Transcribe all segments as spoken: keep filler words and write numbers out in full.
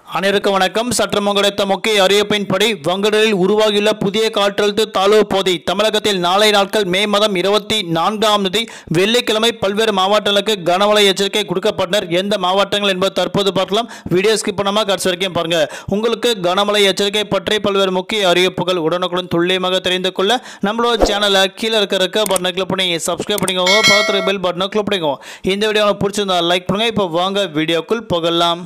அனைவருக்கும் வணக்கம். சற்றம் கிடைத்த முக்கிய அறிவிப்பின்படி வங்கடலில் உருவாகியுள்ள புதிய காற்றழுத்த தாழ்வு பகுதி தமிழகத்தில் நாளை நாட்கள் மே மாதம் இருபத்தி நான்காம் தேதி வெள்ளிக்கிழமை பல்வேறு மாவட்டங்களுக்கு கனமழை எச்சரிக்கை கொடுக்கப்பட்டனர். எந்த மாவட்டங்கள் என்பது தற்போது பார்க்கலாம். வீடியோ ஸ்கிப் பண்ணாம கடைசி வரைக்கும் பாருங்க. உங்களுக்கு கனமழை எச்சரிக்கை பற்றி பல்வேறு முக்கிய அறிவிப்புகள் உடனுக்குடன் துல்லியமாக தெரிந்து கொள்ள நம்மளோட சேனலை கீழே இருக்க பட்டனை கிளிக் பண்ணி சப்ஸ்கிரைப் பண்ணிக்கோங்க. பக்கத்துல பெல் பட்டனை கிளிக் பண்ணிக்கோங்க. இந்த வீடியோ உங்களுக்கு பிடிச்சிருந்தா லைக் பண்ணுங்க. இப்போ வாங்க வீடியோக்குள் போகலாம்.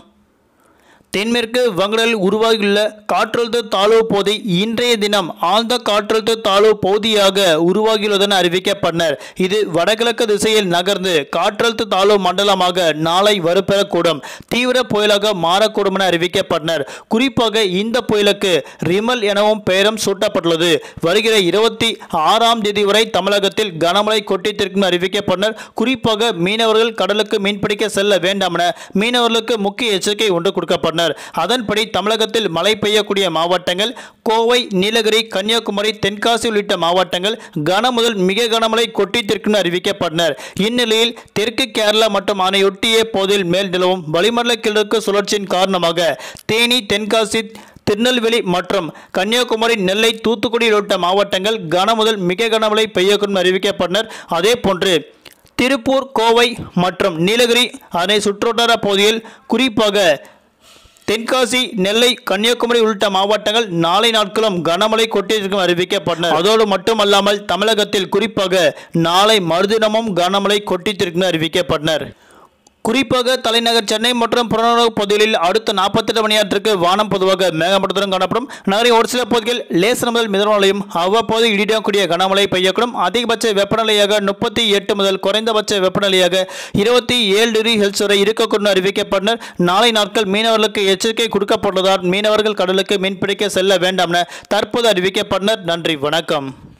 தென்மேற்கு வங்கடலில் உருவாகியுள்ள காற்றழுத்த தாழ்வு பகுதி இன்றைய தினம் ஆழ்ந்த காற்றழுத்த தாழ்வு பகுதியாக உருவாகியுள்ளதென அறிவிக்கப்பட்டனர். இது வடகிழக்கு திசையில் நகர்ந்து காற்றழுத்த தாழ்வு மண்டலமாக நாளை வலுப்பெறக்கூடும், தீவிர புயலாக மாறக்கூடும் என அறிவிக்கப்பட்டனர். குறிப்பாக இந்த புயலுக்கு ரிமல் எனவும் பெயரும் சூட்டப்பட்டுள்ளது. வருகிற இருபத்தி ஆறாம் தேதி வரை தமிழகத்தில் கனமழை கொட்டித்திருக்கும் அறிவிக்கப்பட்டனர். குறிப்பாக மீனவர்கள் கடலுக்கு மீன்பிடிக்க செல்ல வேண்டாம் என மீனவர்களுக்கு முக்கிய எச்சரிக்கை ஒன்று கொடுக்கப்பட்டனர். அதன்படி தமிழகத்தில் மழை பெய்யக்கூடிய மாவட்டங்கள் கோவை, நீலகிரி, கன்னியாகுமரி, தென்காசி உள்ளிட்ட மாவட்டங்கள் கன முதல் மிக கனமழை கொட்டித்திருக்கும் அறிவிக்கப்பட்டனர். இந்நிலையில் தெற்கு கேரளா மற்றும் அதனையொட்டிய பகுதியில் மேல் நிலவும் வளிமண்டல கிழக்கு சுழற்சியின் காரணமாக தேனி, தென்காசி, திருநெல்வேலி மற்றும் கன்னியாகுமரி, நெல்லை, தூத்துக்குடி உள்ளிட்ட மாவட்டங்கள் கன முதல் மிக கனமழை பெய்யக்கூடும் அறிவிக்கப்பட்டனர். அதே போன்று திருப்பூர், கோவை மற்றும் நீலகிரி அதனை சுற்றுவட்டார பகுதியில் குறிப்பாக தென்காசி, நெல்லை, கன்னியாகுமரி உள்ளிட்ட மாவட்டங்கள் நாளை நாட்களும் கனமழை கொட்டியிருக்கும் அறிவிக்கப்பட்டனர். அதோடு மட்டுமல்லாமல் தமிழகத்தில் குறிப்பாக நாளை மறுதினமும் கனமழை கொட்டித்திருக்கும் அறிவிக்கப்பட்டனர். குறிப்பாக தலைநகர் சென்னை மற்றும் புறநகர் பகுதிகளில் அடுத்த நாற்பத்தி எட்டு மணி நேரத்திற்கு வானம் பொதுவாக மேகமூட்டத்துடன் காணப்படும். நகரின் ஒரு சில பகுதிகள் லேசான முதல் மிதமான மழையும் அவ்வப்போது இடிடக்கூடிய கனமழை பெய்யக்கூடும். அதிகபட்ச வெப்பநிலையாக முப்பத்தி எட்டு முதல் குறைந்தபட்ச வெப்பநிலையாக இருபத்தி ஏழு டிகிரி செல்சியஸ் வரை இருக்கக்கூடும் அறிவிக்கப்பட்டனர். நாளை நாட்கள் மீனவர்களுக்கு எச்சரிக்கை கொடுக்கப்பட்டுள்ளதால் மீனவர்கள் கடலுக்கு மீன்பிடிக்க செல்ல வேண்டாம் என தற்போது அறிவிக்கப்பட்டனர். நன்றி, வணக்கம்.